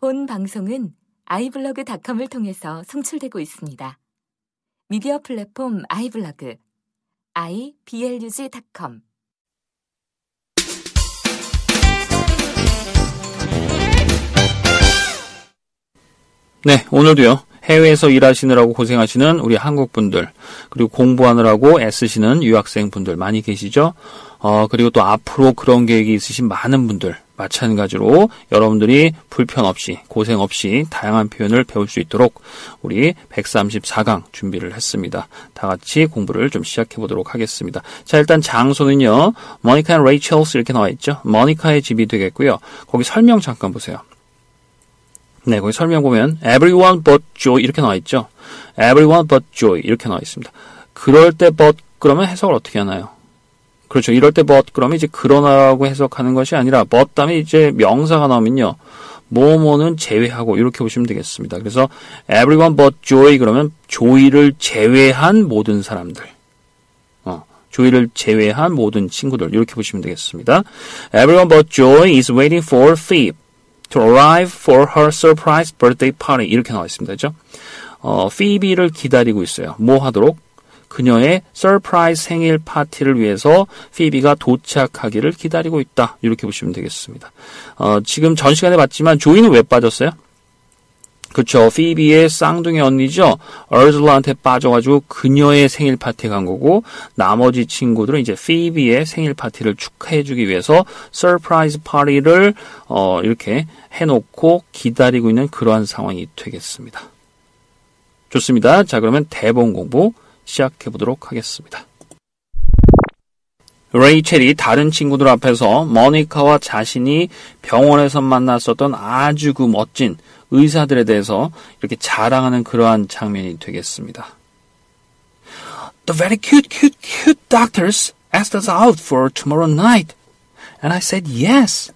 본 방송은 iblog.com을 통해서 송출되고 있습니다. 미디어 플랫폼 iblog, iblog.com. 네, 오늘도요. 해외에서 일하시느라고 고생하시는 우리 한국분들, 그리고 공부하느라고 애쓰시는 유학생분들 많이 계시죠? 그리고 또 앞으로 그런 계획이 있으신 많은 분들, 마찬가지로 여러분들이 불편 없이, 고생 없이 다양한 표현을 배울 수 있도록 우리 134강 준비를 했습니다. 다 같이 공부를 좀 시작해 보도록 하겠습니다. 자, 일단 장소는요, 모니카 앤 레이첼스 이렇게 나와 있죠? 모니카의 집이 되겠고요. 거기 설명 잠깐 보세요. 네, 거기 설명 보면 everyone but Joy 이렇게 나와 있죠. everyone but Joy 이렇게 나와 있습니다. 그럴 때 but 그러면 해석을 어떻게 하나요? 그렇죠. 이럴 때 but 그러면 이제 그러나라고 해석하는 것이 아니라 but 다음에 이제 명사가 나오면요. 뭐뭐는 제외하고 이렇게 보시면 되겠습니다. 그래서 everyone but Joy 그러면 조이를 제외한 모든 사람들. 조이를 제외한 모든 친구들 이렇게 보시면 되겠습니다. Everyone but Joy is waiting for Phoebe to arrive for her surprise birthday party 이렇게 나와 있습니다. 그죠? 피비를 기다리고 있어요. 뭐 하도록? 그녀의 서프라이즈 생일 파티를 위해서 피비가 도착하기를 기다리고 있다. 이렇게 보시면 되겠습니다. 지금 전 시간에 봤지만 조이는 왜 빠졌어요? 그렇죠. 피비의 쌍둥이 언니죠. 얼즐라한테 빠져가지고 그녀의 생일 파티에 간 거고 나머지 친구들은 이제 피비의 생일 파티를 축하해주기 위해서 서프라이즈 파티를 이렇게 해놓고 기다리고 있는 그러한 상황이 되겠습니다. 좋습니다. 자, 그러면 대본 공부 시작해 보도록 하겠습니다. 레이첼이 다른 친구들 앞에서 모니카와 자신이 병원에서 만났었던 아주 그 멋진 의사들에 대해서 이렇게 자랑하는 그러한 장면이 되겠습니다. The very cute doctors asked us out for tomorrow night. And I said yes.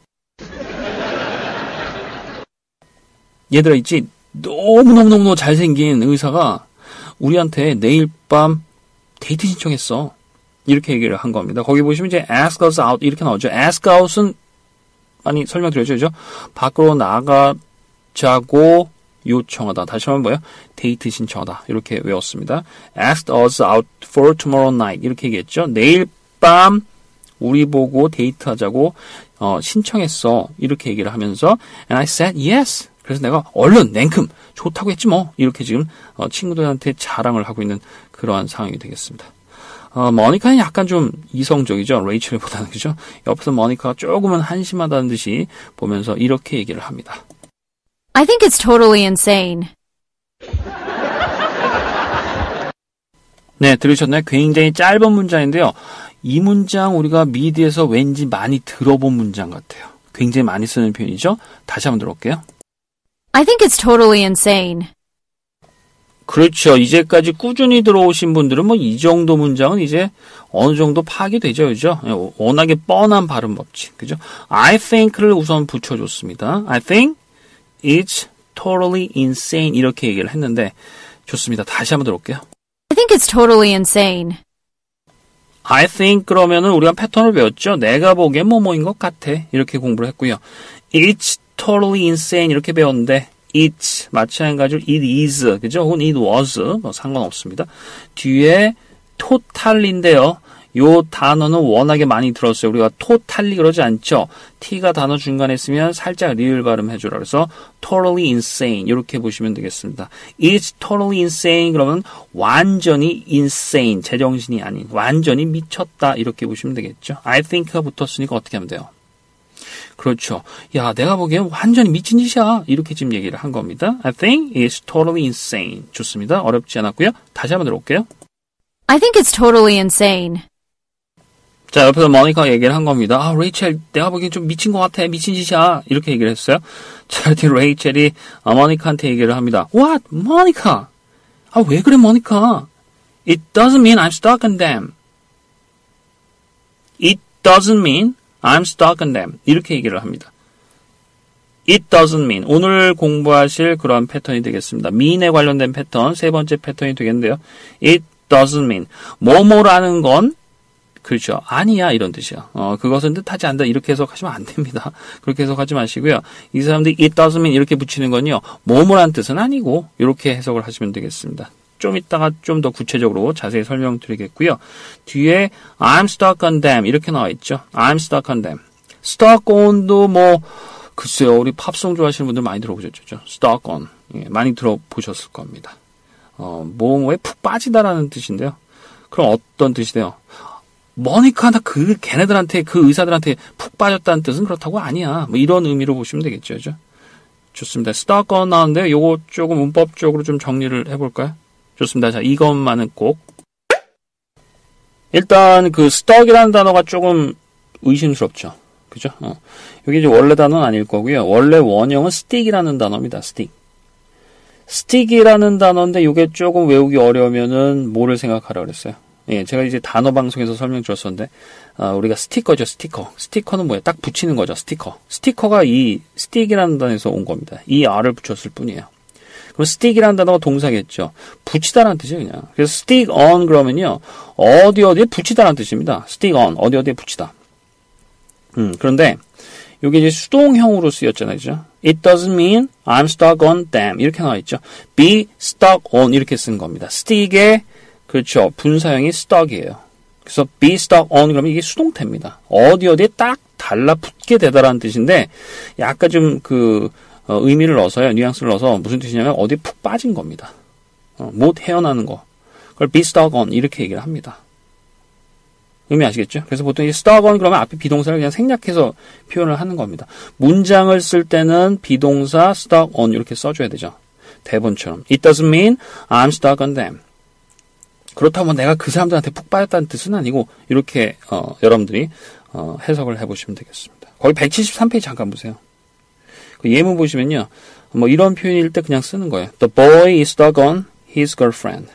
얘들아 있지? 너무너무 잘생긴 의사가 우리한테 내일 밤 데이트 신청했어. 이렇게 얘기를 한 겁니다. 거기 보시면 이제 ask us out 이렇게 나오죠. ask out은 많이 설명드렸죠. 밖으로 나가자고 요청하다. 다시 한번 뭐예요? 데이트 신청하다. 이렇게 외웠습니다. asked us out for tomorrow night 이렇게 얘기했죠. 내일 밤 우리 보고 데이트하자고 신청했어. 이렇게 얘기를 하면서 and I said yes. 그래서 내가 얼른 냉큼 좋다고 했지 뭐. 이렇게 지금 친구들한테 자랑을 하고 있는 그러한 상황이 되겠습니다. 모니카는 약간 좀 이성적이죠. 레이첼보다는 그죠? 옆에서 모니카가 조금은 한심하다는 듯이 보면서 이렇게 얘기를 합니다. I think it's totally insane. 네, 들으셨나요? 굉장히 짧은 문장인데요. 이 문장 우리가 미드에서 왠지 많이 들어본 문장 같아요. 굉장히 많이 쓰는 표현이죠. 다시 한번 들어볼게요. I think it's totally insane. 그렇죠. 이제까지 꾸준히 들어오신 분들은 뭐 이 정도 문장은 이제 어느 정도 파악이 되죠. 그죠? 워낙에 뻔한 발음 법칙. 그죠? I think를 우선 붙여줬습니다. I think it's totally insane. 이렇게 얘기를 했는데 좋습니다. 다시 한번 들어볼게요. I think it's totally insane. I think 그러면은 우리가 패턴을 배웠죠. 내가 보기엔 뭐뭐인 것 같아. 이렇게 공부를 했고요. It's totally insane 이렇게 배웠는데 It's 마찬가지로 it is 그죠? 혹은 it was 뭐 상관없습니다. 뒤에 total인데요. 요 단어는 워낙에 많이 들었어요. 우리가 totally 그러지 않죠. t가 단어 중간에 있으면 살짝 리을 발음 해주라. 그래서 totally insane 이렇게 보시면 되겠습니다. It's totally insane 그러면 완전히 insane 제정신이 아닌 완전히 미쳤다 이렇게 보시면 되겠죠. I think가 붙었으니까 어떻게 하면 돼요? 그렇죠. 야, 내가 보기엔 완전히 미친 짓이야. 이렇게 지금 얘기를 한 겁니다. I think it's totally insane. 좋습니다. 어렵지 않았고요. 다시 한번 들어볼게요. I think it's totally insane. 자, 옆에서 모니카가 얘기를 한 겁니다. 아, 레이첼, 내가 보기엔 좀 미친 것 같아. 미친 짓이야. 이렇게 얘기를 했어요. 자, 이렇게 레이첼이 모니카한테 얘기를 합니다. What? 모니카? 아, 왜 그래, 모니카? It doesn't mean I'm stuck on them. It doesn't mean I'm stuck on them. 이렇게 얘기를 합니다. It doesn't mean. 오늘 공부하실 그러한 패턴이 되겠습니다. mean에 관련된 패턴, 세 번째 패턴이 되겠는데요. It doesn't mean. 뭐뭐라는 건 그렇죠. 아니야 이런 뜻이야. 그것은 뜻하지 않다 이렇게 해석하시면 안 됩니다. 그렇게 해석하지 마시고요. 이 사람들이 it doesn't mean 이렇게 붙이는 건요. 뭐뭐란 뜻은 아니고 이렇게 해석을 하시면 되겠습니다. 좀 이따가 좀 더 구체적으로 자세히 설명드리겠고요. 뒤에 I'm stuck on them 이렇게 나와 있죠. I'm stuck on them. stuck on도 뭐 글쎄요. 우리 팝송 좋아하시는 분들 많이 들어보셨죠. stuck on. 예, 많이 들어보셨을 겁니다. 뭐뭐에 푹 빠지다라는 뜻인데요. 그럼 어떤 뜻이 돼요? 머니카 나 걔네들한테 그 의사들한테 푹 빠졌다는 뜻은 그렇다고 아니야. 뭐 이런 의미로 보시면 되겠죠. 그죠? 좋습니다. stuck on 나왔는데 요거 조금 문법적으로 좀 정리를 해볼까요? 좋습니다. 자, 이것만은 꼭. 일단 그 stuck이라는 단어가 조금 의심스럽죠. 그죠? 여기 이제 원래 단어는 아닐 거고요. 원래 원형은 stick이라는 단어입니다. stick. stick이라는 단어인데 이게 조금 외우기 어려우면은 뭐를 생각하라 그랬어요? 예, 제가 이제 단어 방송에서 설명드렸었는데, 우리가 스티커죠, 스티커. 스티커는 뭐예요? 딱 붙이는 거죠, 스티커. 스티커가 이 stick이라는 단어에서 온 겁니다. 이 R을 붙였을 뿐이에요. 그럼 stick이라는 단어가 동사겠죠. 붙이다라는 뜻이에요, 그냥. 그래서 stick on 그러면요, 어디에 붙이다라는 뜻입니다. stick on, 어디에 붙이다. 그런데, 요게 이제 수동형으로 쓰였잖아요, 그죠? It doesn't mean I'm stuck on them. 이렇게 나와 있죠. be stuck on 이렇게 쓴 겁니다. stick의 그렇죠. 분사형이 stuck이에요. 그래서 be stuck on 그러면 이게 수동태입니다. 어디에 딱 달라붙게 되다라는 뜻인데 약간 좀 의미를 넣어서요. 뉘앙스를 넣어서 무슨 뜻이냐면 어디에 푹 빠진 겁니다. 못 헤어나는 거. 그걸 be stuck on 이렇게 얘기를 합니다. 의미 아시겠죠? 그래서 보통 이 stuck on 그러면 앞에 비동사를 그냥 생략해서 표현을 하는 겁니다. 문장을 쓸 때는 비동사 stuck on 이렇게 써줘야 되죠. 대본처럼. It doesn't mean I'm stuck on them. 그렇다면 내가 그 사람들한테 푹 빠졌다는 뜻은 아니고 이렇게 여러분들이 해석을 해보시면 되겠습니다. 거기 173페이지 잠깐 보세요. 그 예문 보시면요. 뭐 이런 표현일 때 그냥 쓰는 거예요. The boy is stuck on his girlfriend.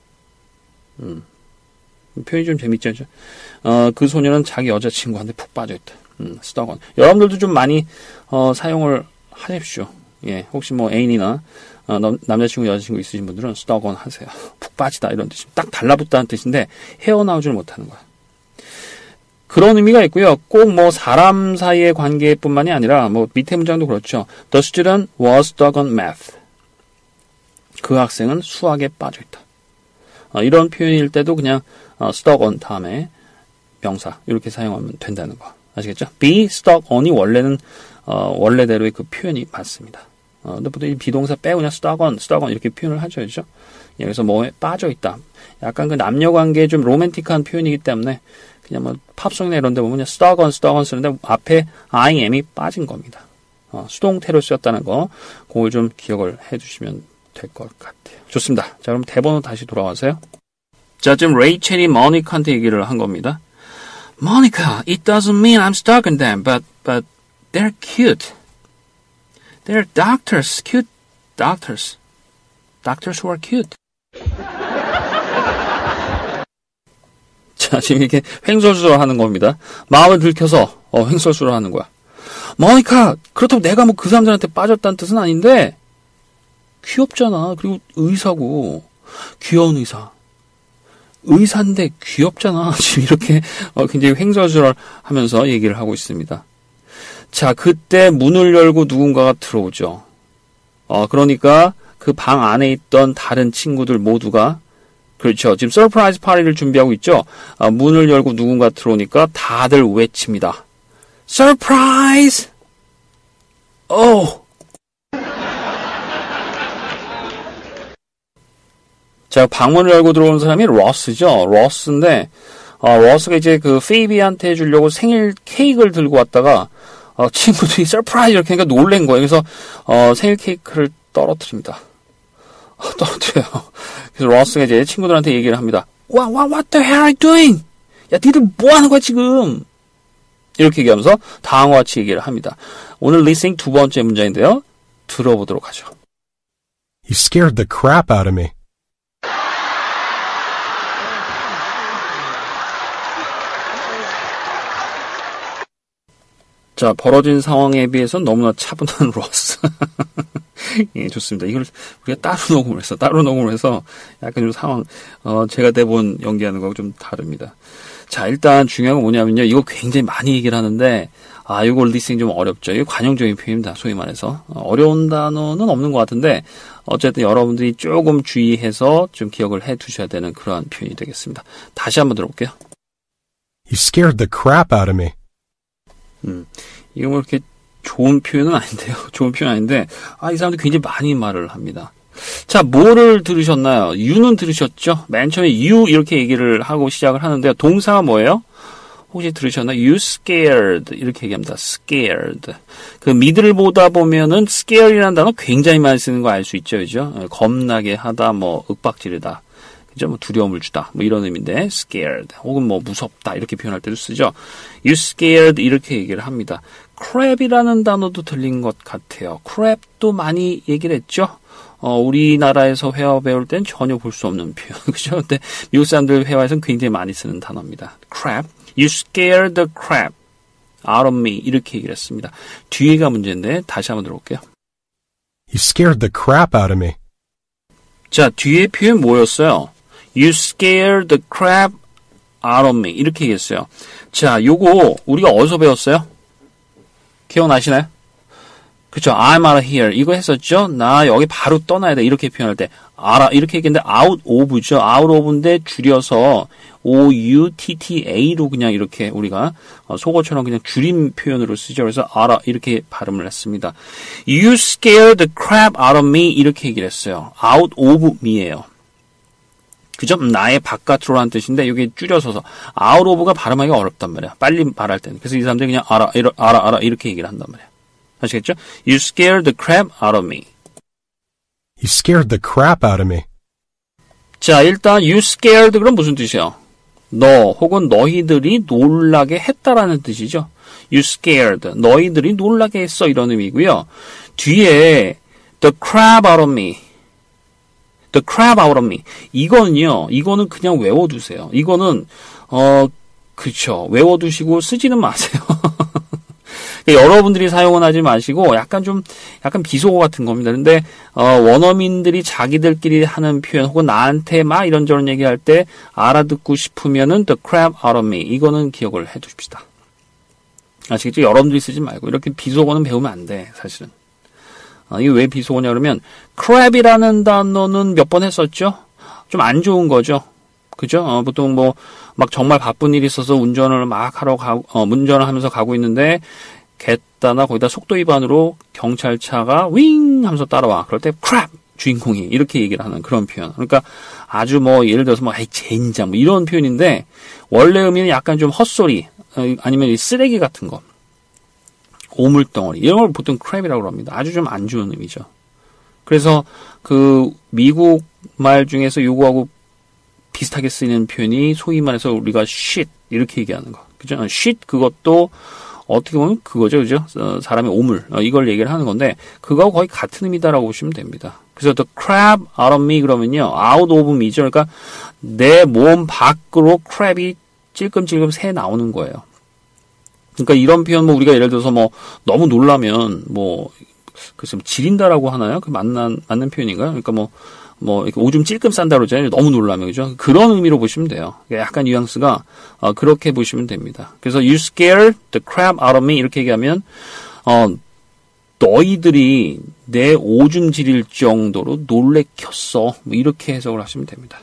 표현이 좀 재밌죠? 그 소녀는 자기 여자친구한테 푹 빠져있다. stuck on. 여러분들도 좀 많이 사용을 하십시오. 예, 혹시 뭐 애인이나 남자친구, 여자친구 있으신 분들은 stuck on 하세요. 푹 빠지다 이런 뜻입니다. 딱 달라붙다는 뜻인데 헤어나오질 못하는 거야. 그런 의미가 있고요. 꼭 뭐 사람 사이의 관계뿐만이 아니라 뭐 밑에 문장도 그렇죠. The student was stuck on math. 그 학생은 수학에 빠져있다. 이런 표현일 때도 그냥 stuck on 다음에 명사 이렇게 사용하면 된다는 거. 아시겠죠? be stuck on이 원래는 원래대로의 그 표현이 맞습니다. 근데 보통 이 비동사 빼고 그냥 stuck on 이렇게 표현을 하죠, 그죠? 예, 그래서 뭐에 빠져 있다. 약간 그 남녀 관계에 좀 로맨틱한 표현이기 때문에 그냥 뭐 팝송이나 이런 데 보면 그냥 stuck on 쓰는데 앞에 IM이 빠진 겁니다. 수동태로 쓰였다는 거, 그걸 좀 기억을 해주시면 될 것 같아요. 좋습니다. 자, 그럼 대본으로 다시 돌아와서요. 자, 지금 레이첼이 모니카한테 얘기를 한 겁니다. Monica, it doesn't mean I'm stuck in them, but they're cute. They're doctors, cute doctors. Doctors who are cute. 자, 지금 이렇게 횡설수설 하는 겁니다. 마음을 들켜서 횡설수설 하는 거야. 모니카, 그렇다고 내가 뭐 그 사람들한테 빠졌다는 뜻은 아닌데 귀엽잖아. 그리고 의사고 귀여운 의사. 의사인데 귀엽잖아. 지금 이렇게 굉장히 횡설수설 하면서 얘기를 하고 있습니다. 자, 그때 문을 열고 누군가가 들어오죠. 그러니까 그 방 안에 있던 다른 친구들 모두가 그렇죠. 지금 서프라이즈 파티를 준비하고 있죠. 문을 열고 누군가 들어오니까 다들 외칩니다. 서프라이즈! 오! 자, 방문을 열고 들어온 사람이 러스죠. 러스인데, 러스가 이제 그 페이비한테 주려고 생일 케이크를 들고 왔다가, 친구들이 서프라이즈 이렇게 하니까 놀란 거예요. 그래서, 생일 케이크를 떨어뜨립니다. 떨어뜨려요. 그래서 러스가 이제 친구들한테 얘기를 합니다. What the hell are you doing? 야, 니들 뭐 하는 거야, 지금? 이렇게 얘기하면서 다음과 같이 얘기를 합니다. 오늘 리스닝 두 번째 문장인데요. 들어보도록 하죠. You scared the crap out of me. 자, 벌어진 상황에 비해서 너무나 차분한 로스. 예, 좋습니다. 이걸 우리가 따로 녹음을 해서 약간 좀 상황, 제가 대본 연기하는 거하고 좀 다릅니다. 자, 일단 중요한 건 뭐냐면요. 이거 굉장히 많이 얘기를 하는데, 이거 리스닝 좀 어렵죠. 이거 관용적인 표현입니다. 소위 말해서. 어려운 단어는 없는 것 같은데, 어쨌든 여러분들이 조금 주의해서 좀 기억을 해 두셔야 되는 그러한 표현이 되겠습니다. 다시 한번 들어볼게요. You scared the crap out of me. 이거 뭐 이렇게 좋은 표현은 아닌데요. 좋은 표현 아닌데, 이 사람들이 굉장히 많이 말을 합니다. 자, 뭐를 들으셨나요? you는 들으셨죠? 맨 처음에 you 이렇게 얘기를 하고 시작을 하는데요. 동사가 뭐예요? 혹시 들으셨나요? You scared 이렇게 얘기합니다. scared. 그 미드를 보다 보면은 scare이라는 단어 굉장히 많이 쓰는 거 알 수 있죠, 그죠? 겁나게 하다, 뭐 윽박지르다, 그죠? 뭐 두려움을 주다, 뭐 이런 의미인데 scared 혹은 뭐 무섭다 이렇게 표현할 때도 쓰죠. You scared 이렇게 얘기를 합니다. crab이라는 단어도 들린 것 같아요. crab도 많이 얘기를 했죠. 우리나라에서 회화 배울 땐 전혀 볼 수 없는 표현, 그죠? 근데 미국 사람들 회화에서는 굉장히 많이 쓰는 단어입니다. crab. You scared the crap out of me. 이렇게 얘기를 했습니다. 뒤에가 문제인데 다시 한번 들어볼게요. You scared the crap out of me. 자, 뒤에 표현 뭐였어요? You scared the crap out of me. 이렇게 얘기했어요. 자, 요거 우리가 어디서 배웠어요? 기억나시나요? 그쵸? I'm out of here. 이거 했었죠? 나 여기 바로 떠나야 돼. 이렇게 표현할 때. 이렇게 얘기했는데 out of죠. out of인데 줄여서 outta로 그냥 이렇게 우리가 속어처럼 그냥 줄임 표현으로 쓰죠. 그래서 이렇게 발음을 했습니다. You scared the crap out of me. 이렇게 얘기를 했어요. out of me예요. 그죠? 나의 바깥으로라는 뜻인데 여기 줄여서서 out of가 발음하기가 어렵단 말이야. 빨리 말할 때는. 그래서 이 사람들이 그냥 알아 이렇게 얘기를 한단 말이야. 아시겠죠? You scared the crap out of me. You scared the crap out of me. 자, 일단 you scared 그럼 무슨 뜻이에요? 너 혹은 너희들이 놀라게 했다라는 뜻이죠. You scared. 너희들이 놀라게 했어 이런 의미고요. 뒤에 the crap out of me. The crap out of me. 이거는 그냥 외워두세요. 이거는 그쵸. 외워두시고 쓰지는 마세요. 여러분들이 사용은 하지 마시고 약간 비속어 같은 겁니다. 근데 원어민들이 자기들끼리 하는 표현 혹은 나한테 막 이런저런 얘기할 때 알아듣고 싶으면은 the crap out of me 이거는 기억을 해두십시다. 아시겠죠? 여러분들이 쓰지 말고 이렇게 비속어는 배우면 안 돼. 사실은 이게 왜 비속어냐 그러면 crap이라는 단어는 몇 번 했었죠? 좀 안 좋은 거죠. 그죠? 보통 막 정말 바쁜 일이 있어서 운전을 운전을 하면서 가고 있는데 갯다나 거기다 속도 위반으로 경찰차가 윙 하면서 따라와. 그럴 때 crap 주인공이 이렇게 얘기를 하는 그런 표현. 그러니까 아주 예를 들어서 에이 젠장 이런 표현인데 원래 의미는 약간 좀 헛소리 아니면 쓰레기 같은 거. 오물덩어리 이런 걸 보통 crap이라고 합니다. 아주 좀 안 좋은 의미죠. 그래서 그 미국 말 중에서 요거하고 비슷하게 쓰이는 표현이 소위 말해서 우리가 shit 이렇게 얘기하는 거. 그죠? shit 그것도 어떻게 보면 그거죠. 그죠? 사람의 오물. 이걸 얘기를 하는 건데 그거하고 거의 같은 의미다라고 보시면 됩니다. 그래서 the crap out of me 그러면요. out of me죠. 그러니까 내 몸 밖으로 crap이 찔끔찔끔 새 나오는 거예요. 그러니까 이런 표현 우리가 예를 들어서 너무 놀라면 글쎄 지린다라고 하나요? 그 맞는 표현인가요? 그러니까 이렇게 오줌 찔끔 싼다 그러잖아요. 너무 놀라면, 그죠? 그런 의미로 보시면 돼요. 약간 뉘앙스가, 그렇게 보시면 됩니다. 그래서 you scared the crap out of me 이렇게 얘기하면, 너희들이 내 오줌 지릴 정도로 놀래켰어. 이렇게 해석을 하시면 됩니다.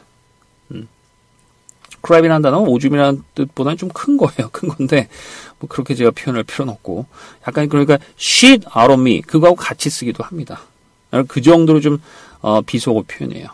crap이라는 단어는 오줌이라는 뜻보다는 좀 큰 거예요. 큰 건데, 그렇게 제가 표현할 필요는 없고, 약간 그러니까 shit out of me, 그거하고 같이 쓰기도 합니다. 그 정도로 좀, 비속어 표현이에요.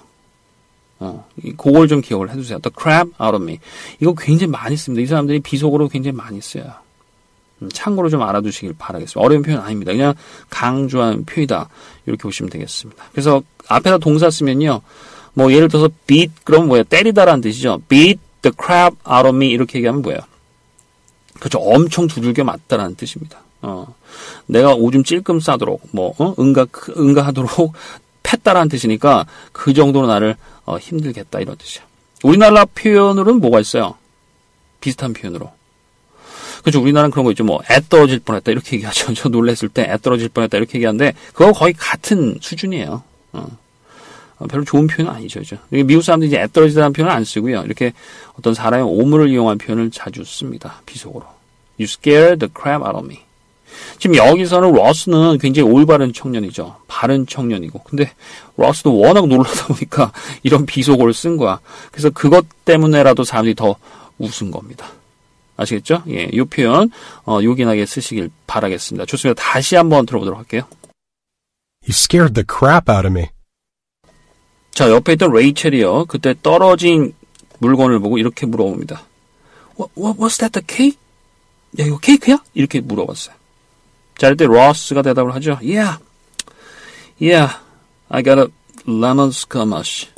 그걸 좀 기억을 해두세요. The crap out of me. 이거 굉장히 많이 씁니다. 이 사람들이 비속어로 굉장히 많이 써요. 참고로 좀 알아두시길 바라겠습니다. 어려운 표현 아닙니다. 그냥 강조한 표현이다. 이렇게 보시면 되겠습니다. 그래서 앞에다 동사 쓰면요. 예를 들어서 beat, 그럼 뭐예요? 때리다라는 뜻이죠. beat the crap out of me. 이렇게 얘기하면 뭐예요? 그렇죠. 엄청 두들겨 맞다라는 뜻입니다. 내가 오줌 찔끔 싸도록, 응가하도록 팼다라는 뜻이니까 그 정도로 나를 힘들겠다 이런 뜻이야. 우리나라 표현으로는 뭐가 있어요? 비슷한 표현으로. 그렇죠. 우리나라는 그런 거 있죠. 애 떨어질 뻔했다 이렇게 얘기하죠. 저 놀랬을 때 애 떨어질 뻔했다 이렇게 얘기하는데 그거 거의 같은 수준이에요. 별로 좋은 표현은 아니죠. 그죠? 미국 사람들이 이제 애 떨어지다는 표현을 안 쓰고요. 이렇게 어떤 사람의 오물을 이용한 표현을 자주 씁니다. 비속어로. You scared the crap out of me. 지금 여기서는 러스는 굉장히 올바른 청년이죠. 바른 청년이고. 근데 러스도 워낙 놀라다 보니까 이런 비속어를 쓴 거야. 그래서 그것 때문에라도 사람들이 더 웃은 겁니다. 아시겠죠? 예, 이 표현 요긴하게 쓰시길 바라겠습니다. 좋습니다. 다시 한번 들어보도록 할게요. You scared the crap out of me. 자, 옆에 있던 레이첼이요. 그때 떨어진 물건을 보고 이렇게 물어봅니다. What's that, the cake? 야, 이거 케이크야? 이렇게 물어봤어요. 자, 이때 로스가 대답을 하죠. Yeah, I got a lemon skirmish.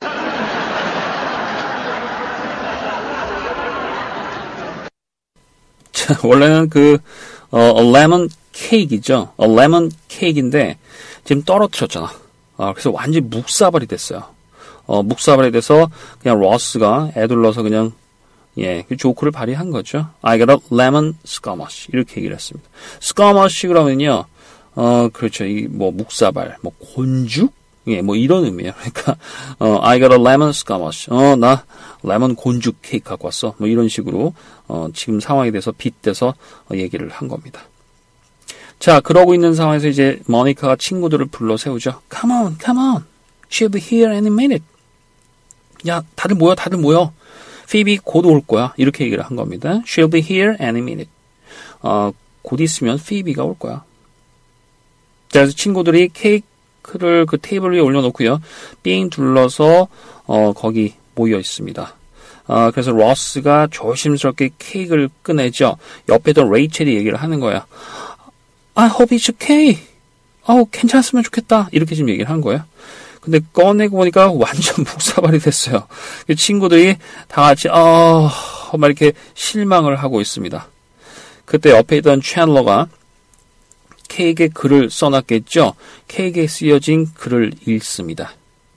자, 원래는 a lemon cake이죠. a lemon cake인데, 지금 떨어뜨렸잖아. 그래서 완전히 묵사발이 됐어요. 묵사발이 돼서 그냥 로스가 애둘러서 그냥 그 조크를 발휘한 거죠. I got a lemon skirmish 이렇게 얘기를 했습니다. skirmish 그러면요, 그렇죠. 묵사발, 곤죽, 이런 의미예요. 그러니까 I got a lemon skirmish. 나 레몬 곤죽 케이크 갖고 왔어. 이런 식으로 지금 상황에 대해서 빗대서 얘기를 한 겁니다. 자, 그러고 있는 상황에서 이제 모니카가 친구들을 불러 세우죠. Come on. She'll be here any minute. 야, 다들 모여. 피비 곧 올 거야. 이렇게 얘기를 한 겁니다. She'll be here any minute. 곧 있으면 피비가 올 거야. 자, 그래서 친구들이 케이크를 그 테이블 위에 올려놓고요. 삥 둘러서 거기 모여 있습니다. 그래서 로스가 조심스럽게 케이크를 꺼내죠. 옆에 있던 레이첼이 얘기를 하는 거야. I hope it's okay. 괜찮았으면 좋겠다. 이렇게 지금 얘기를 한 거예요. 근데 꺼내고 보니까 완전 묵사발이 됐어요. 친구들이 다 같이 막 이렇게 실망을 하고 있습니다. 그때 옆에 있던 챈러가 케이크에 글을 써놨겠죠. 케이크에 쓰여진 글을 읽습니다.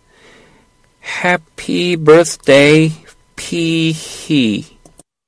Happy birthday, 피히.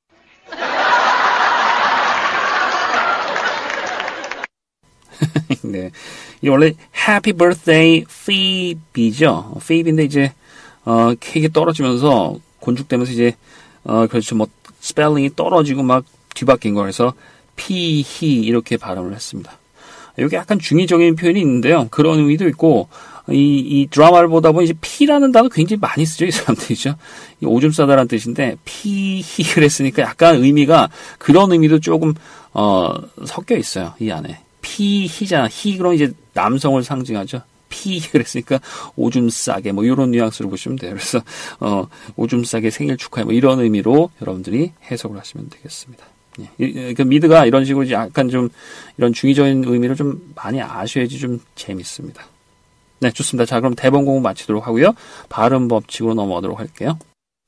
네. 이 원래 Happy Birthday Phoebe죠. Phoebe인데 이제 케이크 떨어지면서 곤죽되면서 이제 그렇죠. 스펠링이 떨어지고 막 뒤바뀐 거라서 피히 이렇게 발음을 했습니다. 여기 약간 중의적인 표현이 있는데요. 그런 의미도 있고 이 드라마를 보다 보니 이제 피라는 단어 굉장히 많이 쓰죠. 이 사람들이죠. 이 오줌 싸다라는 뜻인데 피히 그랬으니까 약간 의미가 그런 의미도 조금 섞여 있어요. 이 안에. 피히잖아. 히 그럼 이제 남성을 상징하죠. 피 그랬으니까 오줌 싸게 이런 뉘앙스로 보시면 돼요. 그래서 오줌 싸게 생일 축하해 이런 의미로 여러분들이 해석을 하시면 되겠습니다. 그 미드가 이런 식으로 약간 좀 이런 중의적인 의미를 좀 많이 아셔야지 좀 재밌습니다. 네, 좋습니다. 자, 그럼 대본 공부 마치도록 하고요. 발음 법칙으로 넘어가도록 할게요.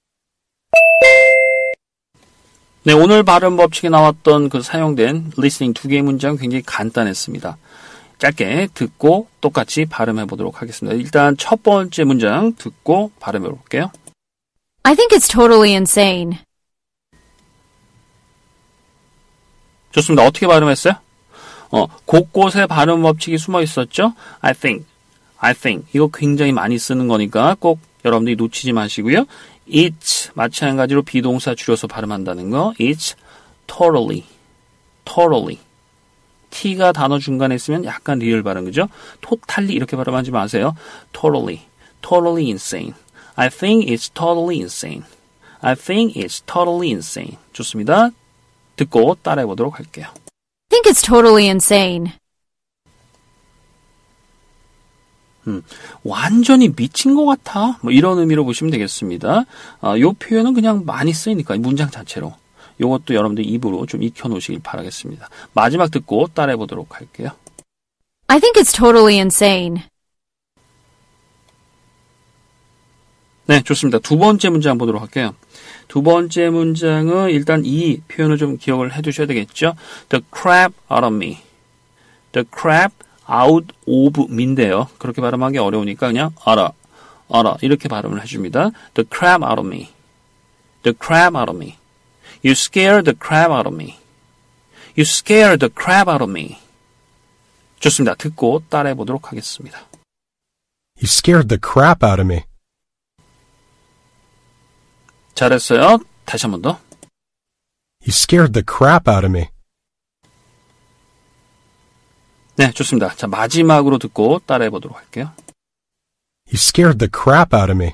네, 오늘 발음 법칙에 나왔던 그 사용된 listening 2개의 문장 굉장히 간단했습니다. 짧게 듣고 똑같이 발음해 보도록 하겠습니다. 일단 첫 번째 문장 듣고 발음해 볼게요. I think it's totally insane. 좋습니다. 어떻게 발음했어요? 곳곳에 발음 법칙이 숨어 있었죠? I think. 이거 굉장히 많이 쓰는 거니까 꼭 여러분들이 놓치지 마시고요. It's 마찬가지로 비동사 줄여서 발음한다는 거. It's totally. T가 단어 중간에 있으면 약간 리을 발음, 그죠? totally 이렇게 발음하지 마세요. Totally insane. I think it's totally insane. 좋습니다. 듣고 따라해 보도록 할게요. I think it's totally insane. 완전히 미친 것 같아. 이런 의미로 보시면 되겠습니다. 요 표현은 그냥 많이 쓰이니까 문장 자체로. 요것도 여러분들 입으로 좀 익혀놓으시길 바라겠습니다. 마지막 듣고 따라해 보도록 할게요. I think it's totally insane. 네, 좋습니다. 두 번째 문장 보도록 할게요. 두 번째 문장은 일단 이 표현을 좀 기억을 해두셔야 되겠죠. The crap out of me. The crap out of me인데요. 그렇게 발음하기 어려우니까 그냥 알아 이렇게 발음을 해줍니다. The crap out of me. You scared the crap out of me. 좋습니다. 듣고 따라해 보도록 하겠습니다. You scared the crap out of me. 잘했어요. 다시 한 번 더. You scared the crap out of me. 네, 좋습니다. 자, 마지막으로 듣고 따라해 보도록 할게요. You scared the crap out of me.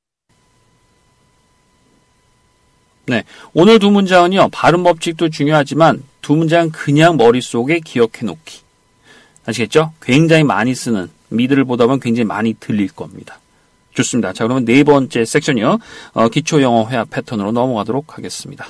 네, 오늘 두 문장은요, 발음 법칙도 중요하지만 두 문장 그냥 머릿속에 기억해 놓기. 아시겠죠? 굉장히 많이 쓰는, 미드를 보다 보면 굉장히 많이 들릴 겁니다. 좋습니다. 자, 그러면 네 번째 섹션이요. 기초 영어 회화 패턴으로 넘어가도록 하겠습니다.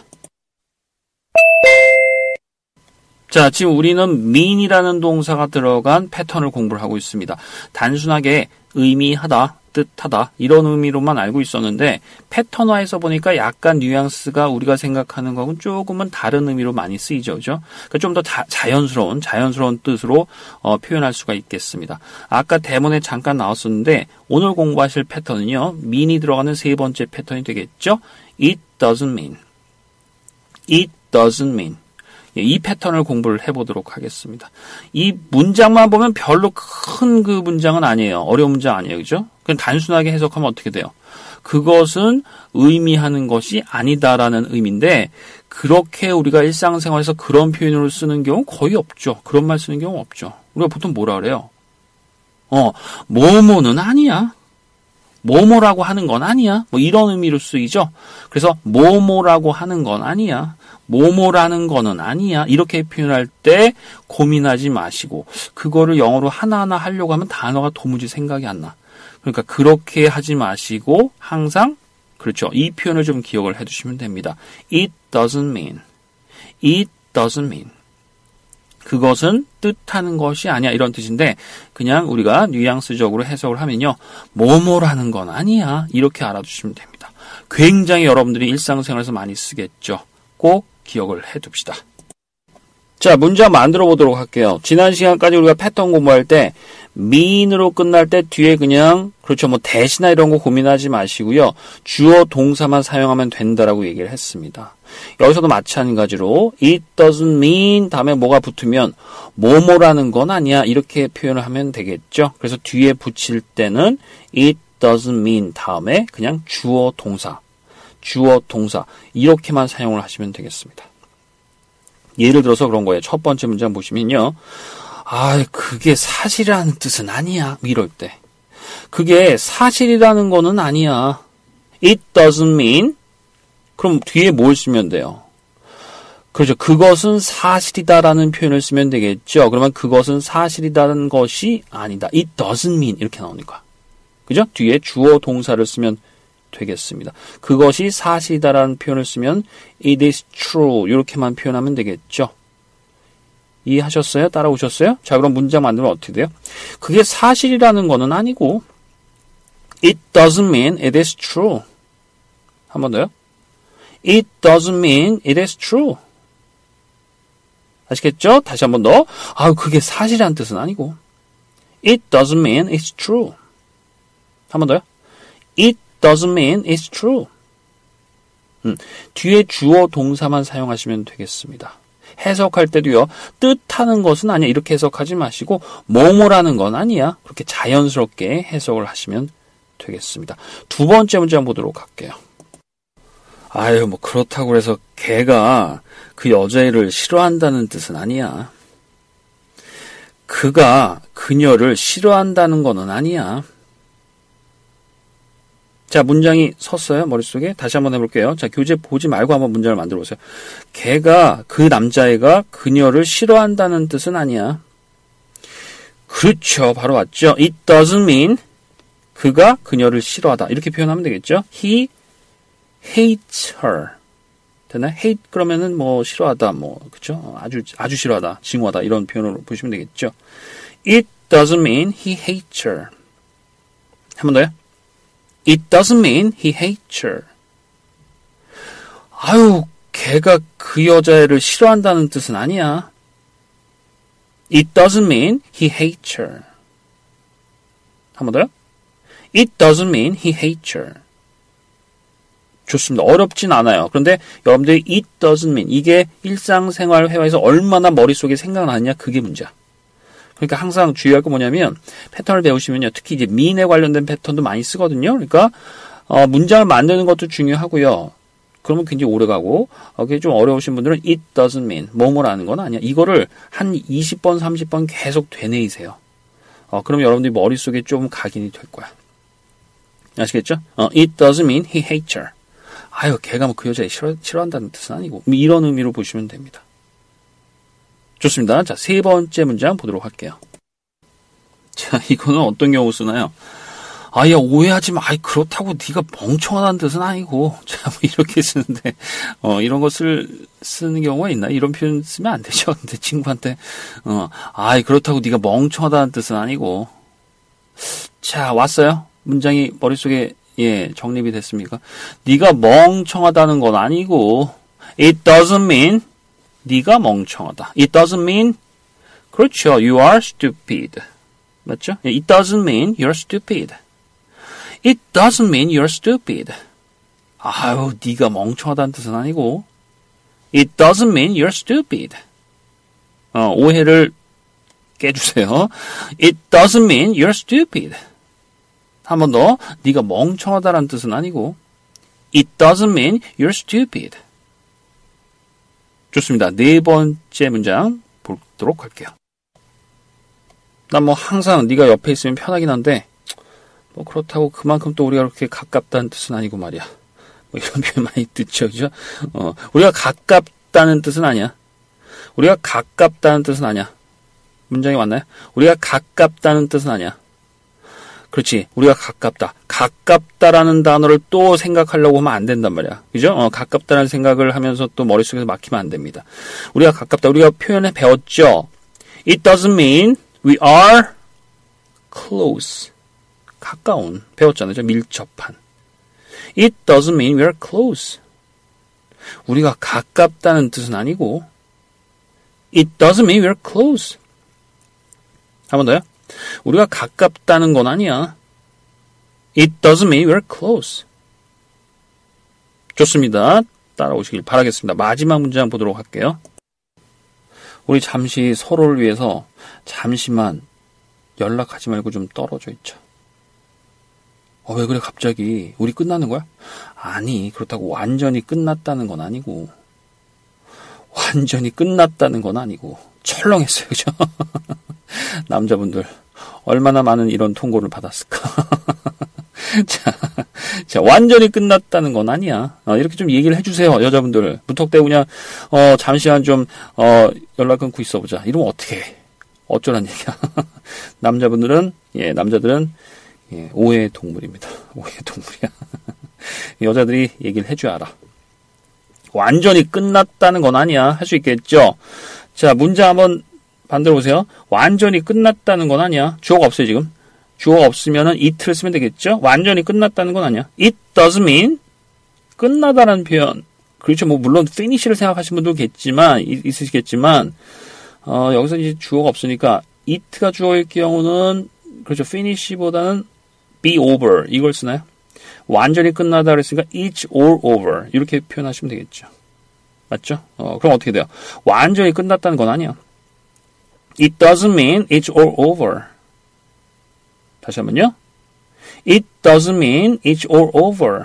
자, 지금 우리는 mean이라는 동사가 들어간 패턴을 공부를 하고 있습니다. 단순하게 의미하다, 뜻하다 이런 의미로만 알고 있었는데 패턴화해서 보니까 약간 뉘앙스가 우리가 생각하는 거하고는 조금은 다른 의미로 많이 쓰이죠. 그죠? 그러니까 좀 더 자연스러운 뜻으로 표현할 수가 있겠습니다. 아까 대본에 잠깐 나왔었는데 오늘 공부하실 패턴은요. mean이 들어가는 세 번째 패턴이 되겠죠. It doesn't mean. It doesn't mean. 이 패턴을 공부를 해보도록 하겠습니다. 이 문장만 보면 별로 큰 그 문장은 아니에요. 어려운 문장 아니에요. 그죠? 그냥 단순하게 해석하면 어떻게 돼요? 그것은 의미하는 것이 아니다라는 의미인데 그렇게 우리가 일상생활에서 그런 표현으로 쓰는 경우 거의 없죠. 그런 말 쓰는 경우 없죠. 우리가 보통 뭐라 그래요? 뭐뭐는 아니야. 뭐뭐라고 하는 건 아니야. 뭐 이런 의미로 쓰이죠. 그래서 뭐뭐라고 하는 건 아니야. 뭐뭐라는 거는 아니야. 이렇게 표현할 때 고민하지 마시고 그거를 영어로 하나하나 하려고 하면 단어가 도무지 생각이 안 나. 그러니까 그렇게 하지 마시고 항상 그렇죠. 이 표현을 좀 기억을 해두시면 됩니다. It doesn't mean. It doesn't mean. 그것은 뜻하는 것이 아니야. 이런 뜻인데 그냥 우리가 뉘앙스적으로 해석을 하면요. 뭐뭐라는 건 아니야. 이렇게 알아두시면 됩니다. 굉장히 여러분들이 일상생활에서 많이 쓰겠죠. 꼭 기억을 해둡시다. 자, 문장 만들어 보도록 할게요. 지난 시간까지 우리가 패턴 공부할 때 mean으로 끝날 때 뒤에 그냥 그렇죠. 뭐 대시나 이런 거 고민하지 마시고요. 주어 동사만 사용하면 된다라고 얘기를 했습니다. 여기서도 마찬가지로 it doesn't mean 다음에 뭐가 붙으면 뭐뭐라는 건 아니야. 이렇게 표현을 하면 되겠죠. 그래서 뒤에 붙일 때는 it doesn't mean 다음에 그냥 주어 동사 이렇게만 사용을 하시면 되겠습니다. 예를 들어서 그런 거예요. 첫 번째 문장 보시면요. 그게 사실이라는 뜻은 아니야. 이럴 때. 그게 사실이라는 거는 아니야. It doesn't mean. 그럼 뒤에 뭘 쓰면 돼요? 그렇죠. 그것은 사실이다라는 표현을 쓰면 되겠죠. 그러면 그것은 사실이다는 것이 아니다. It doesn't mean. 이렇게 나오니까. 그죠? 뒤에 주어 동사를 쓰면 되겠습니다. 그것이 사실이다라는 표현을 쓰면 it is true 이렇게만 표현하면 되겠죠. 이해하셨어요? 따라오셨어요? 자, 그럼 문장 만들면 어떻게 돼요? 그게 사실이라는 거는 아니고 it doesn't mean it is true. 한 번 더요. It doesn't mean it is true. 아시겠죠? 다시 한 번 더. 그게 사실이라는 뜻은 아니고 it doesn't mean it's true. 한 번 더요. It doesn't mean it's true. 뒤에 주어 동사만 사용하시면 되겠습니다. 해석할 때도요. 뜻하는 것은 아니야. 이렇게 해석하지 마시고 뭐뭐라는 건 아니야. 그렇게 자연스럽게 해석을 하시면 되겠습니다. 두 번째 문장 보도록 할게요. 뭐 그렇다고 해서 걔가 그 여자애를 싫어한다는 뜻은 아니야. 그가 그녀를 싫어한다는 거는 아니야. 자, 문장이 섰어요? 머릿속에? 다시 한번 해볼게요. 자, 교재 보지 말고 한번 문장을 만들어 보세요. 그 남자애가 그녀를 싫어한다는 뜻은 아니야. 그렇죠. 바로 왔죠. It doesn't mean 그가 그녀를 싫어하다. 이렇게 표현하면 되겠죠. He hates her. 되나요? hate 그러면은 뭐 싫어하다, 그쵸? 아주 싫어하다, 징후하다 이런 표현으로 보시면 되겠죠. It doesn't mean he hates her. 한 번 더요. It doesn't mean he hates her. 걔가 그 여자애를 싫어한다는 뜻은 아니야. It doesn't mean he hates her. 한 번 더요. It doesn't mean he hates her. 좋습니다. 어렵진 않아요. 그런데 여러분들이 it doesn't mean 이게 일상생활 회화에서 얼마나 머릿속에 생각나느냐 그게 문제야. 그러니까 항상 주의할 거 뭐냐면 패턴을 배우시면요. 특히 이제 mean에 관련된 패턴도 많이 쓰거든요. 그러니까 문장을 만드는 것도 중요하고요. 그러면 굉장히 오래 가고 그게 좀 어려우신 분들은 it doesn't mean 뭐뭐라는 건 아니야. 이거를 한 20번, 30번 계속 되뇌이세요. 그럼 여러분들이 머릿속에 좀 각인이 될 거야. 아시겠죠? It doesn't mean he hates her. 아유, 걔가 뭐 그 여자를 싫어한다는 뜻은 아니고 이런 의미로 보시면 됩니다. 좋습니다. 자, 세 번째 문장 보도록 할게요. 자, 이거는 어떤 경우 쓰나요? 야, 오해하지 마. 그렇다고 네가 멍청하다는 뜻은 아니고. 자, 뭐 이렇게 쓰는데, 이런 거 쓰는 경우가 있나? 이런 표현 쓰면 안 되죠. 근데 친구한테, 그렇다고 네가 멍청하다는 뜻은 아니고. 자, 왔어요? 문장이 머릿속에, 정립이 됐습니까? 네가 멍청하다는 건 아니고, it doesn't mean, 네가 멍청하다. It doesn't mean, 그렇죠. You are stupid. 맞죠? It doesn't mean you're stupid. It doesn't mean you're stupid. 아유, 네가 멍청하다는 뜻은 아니고. It doesn't mean you're stupid. 오해를 깨주세요. It doesn't mean you're stupid. 한 번 더. 네가 멍청하다는 뜻은 아니고. It doesn't mean you're stupid. 좋습니다. 네 번째 문장 보도록 할게요. 난 뭐 항상 네가 옆에 있으면 편하긴 한데 뭐 그렇다고 그만큼 또 우리가 그렇게 가깝다는 뜻은 아니고 말이야. 뭐 이런 표현 많이 듣죠, 그죠? 우리가 가깝다는 뜻은 아니야. 우리가 가깝다는 뜻은 아니야. 문장이 맞나요? 우리가 가깝다는 뜻은 아니야. 그렇지. 우리가 가깝다. 가깝다라는 단어를 또 생각하려고 하면 안 된단 말이야. 그죠? 가깝다는 생각을 하면서 또 머릿속에서 막히면 안 됩니다. 우리가 가깝다. 우리가 표현에 배웠죠? It doesn't mean we are close. 가까운. 배웠잖아요. 밀접한. It doesn't mean we are close. 우리가 가깝다는 뜻은 아니고 It doesn't mean we are close. 한 번 더요. 우리가 가깝다는 건 아니야. It doesn't mean we are close. 좋습니다. 따라오시길 바라겠습니다. 마지막 문장 보도록 할게요. 우리 잠시 서로를 위해서 잠시만 연락하지 말고 좀 떨어져 있자. 왜 그래 갑자기? 우리 끝나는 거야? 아니, 그렇다고 완전히 끝났다는 건 아니고 완전히 끝났다는 건 아니고 철렁했어요. 그죠? 남자분들 얼마나 많은 이런 통고를 받았을까? 자, 완전히 끝났다는 건 아니야. 이렇게 좀 얘기를 해주세요. 여자분들. 무턱대고 그냥, 잠시만 좀, 연락 끊고 있어보자. 이러면 어떻게 해? 어쩌란 얘기야. 남자들은, 오해의 동물입니다. 오해의 동물이야. 여자들이 얘기를 해줘야 알아. 완전히 끝났다는 건 아니야. 할 수 있겠죠? 자, 문장 한번 반대로 보세요. 완전히 끝났다는 건 아니야. 주어가 없어요, 지금. 주어가 없으면은 it를 쓰면 되겠죠? 완전히 끝났다는 건 아니야. It doesn't mean 끝나다라는 표현. 그렇죠. 뭐 물론 finish를 생각하시는 분도 있으시겠지만 여기서 이제 주어가 없으니까 it가 주어일 경우는 그렇죠. finish보다는 be over 이걸 쓰나요? 완전히 끝나다 그랬으니까 it's all over 이렇게 표현하시면 되겠죠. 맞죠? 그럼 어떻게 돼요? 완전히 끝났다는 건 아니야. It doesn't mean it's all over. 다시 한번요. It doesn't mean it's all over.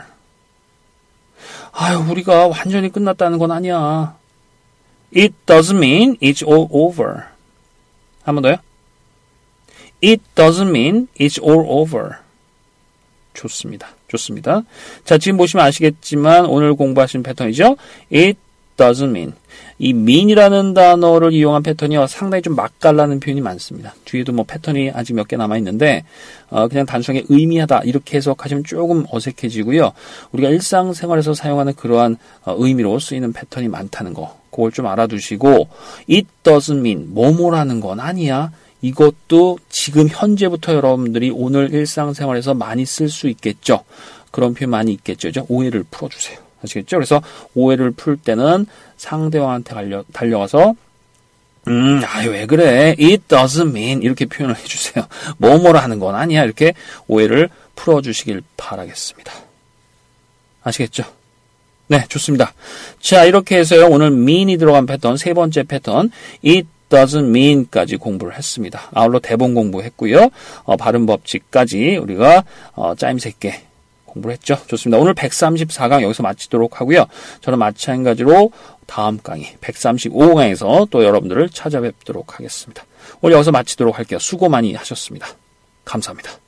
우리가 완전히 끝났다는 건 아니야. It doesn't mean it's all over. 한 번 더요. It doesn't mean it's all over. 좋습니다. 좋습니다. 자, 지금 보시면 아시겠지만 오늘 공부하신 패턴이죠. It doesn't mean. 이 mean이라는 단어를 이용한 패턴이 상당히 좀 맛깔나는 표현이 많습니다. 뒤에도 뭐 패턴이 아직 몇 개 남아있는데 그냥 단순하게 의미하다 이렇게 해석하시면 조금 어색해지고요. 우리가 일상생활에서 사용하는 그러한 의미로 쓰이는 패턴이 많다는 거 그걸 좀 알아두시고 it doesn't mean 뭐뭐라는 건 아니야. 이것도 지금 현재부터 여러분들이 오늘 일상생활에서 많이 쓸 수 있겠죠. 그런 표현 많이 있겠죠. 오해를 풀어주세요. 아시겠죠? 그래서 오해를 풀 때는 상대방한테 달려가서 왜 그래? It doesn't mean 이렇게 표현을 해주세요. 뭐뭐라 하는 건 아니야. 이렇게 오해를 풀어주시길 바라겠습니다. 아시겠죠? 네, 좋습니다. 자, 이렇게 해서요. 오늘 mean이 들어간 패턴, 세 번째 패턴 It doesn't mean까지 공부를 했습니다. 아울러 대본 공부했고요. 발음 법칙까지 우리가 짜임새 있게 공부를 했죠. 좋습니다. 오늘 134강 여기서 마치도록 하고요. 저는 마찬가지로 다음 강의 135강에서 또 여러분들을 찾아뵙도록 하겠습니다. 오늘 여기서 마치도록 할게요. 수고 많이 하셨습니다. 감사합니다.